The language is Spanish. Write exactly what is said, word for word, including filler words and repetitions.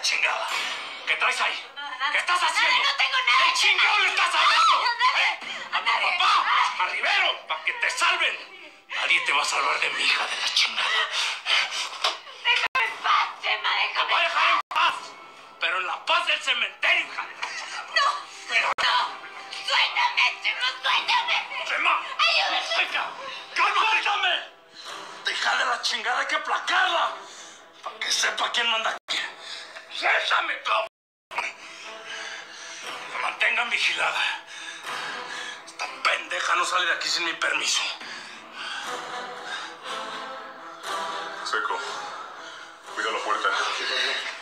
chingada! ¿Qué traes ahí? ¿Qué estás haciendo? No tengo nada. ¿Qué chingado le estás hablando? ¿Eh? ¡A tu papá! ¡A Rivero! ¡Para que te salven! Nadie te va a salvar de mi hija de la chingada. Déjame en paz, Chema, déjame. Te voy a dejar en paz. Pero en la paz del cementerio, hija de la chingada. No. Pero... No. Suéltame, Chema, suéltame. ¡Chema! Ayúdame. ¡Suéltame! Hija de la chingada, hay que aplacarla. Para que sepa quién manda aquí. ¡Suéltame, cabrón! Me mantengan vigilada. Esta pendeja no sale de aquí sin mi permiso. Seco, cuida la puerta.